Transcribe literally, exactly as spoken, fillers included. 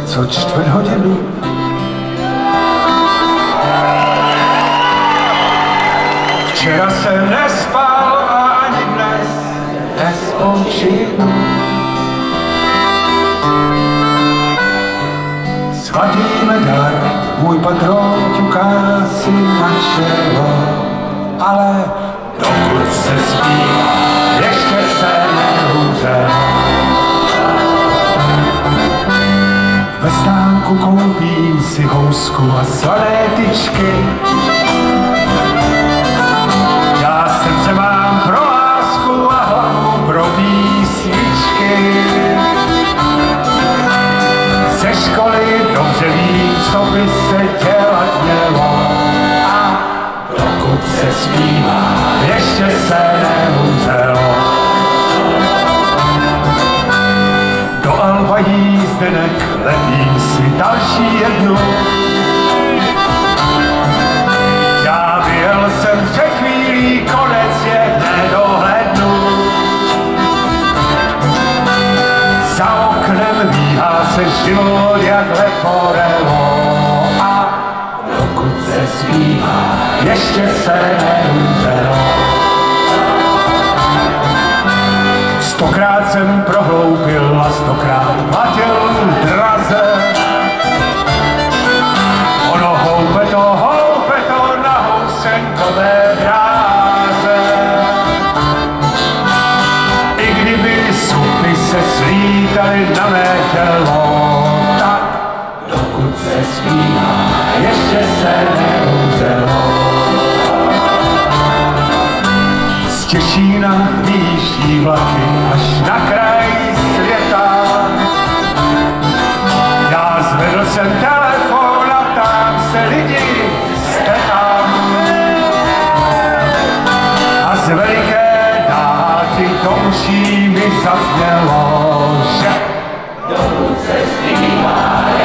co čtvrt hodinu. Včera jsem nespal a ani dnes nespočinu. Svatý medar, můj patron ťuká si na čelo, ale dokud se zpívá, ještě se neumřel. Ve stánku koupím si housku a slané tyčky. Já srdce mám pro lásku a hlavu pro písničky. Ze školy dobře vím, co by se dělat mělo. A dokud se zpívá, ještě se neumřelo. Do Alba jízdenek letím si další jednu. Já vyjel jsem před chvílí, konec je nedohlednu. Za oknem víhá se život jak leporelo. A dokud se zpívá, ještě se neumřelo. Stokrát jsem prohloupil a stokrát platil draze. Ono houpe to, houpe to na housenkové dráze. I kdyby supy se slítaly na mé tělo, tak dokud se zpívá, ještě se neumřelo. Z Těšína výjíždí vlaky až na kraj světa. Já zvedl jsem telefon a tam se lidi, jste tam. A z veliké dálky to uší mi zaznělo, že dokud se zpívá,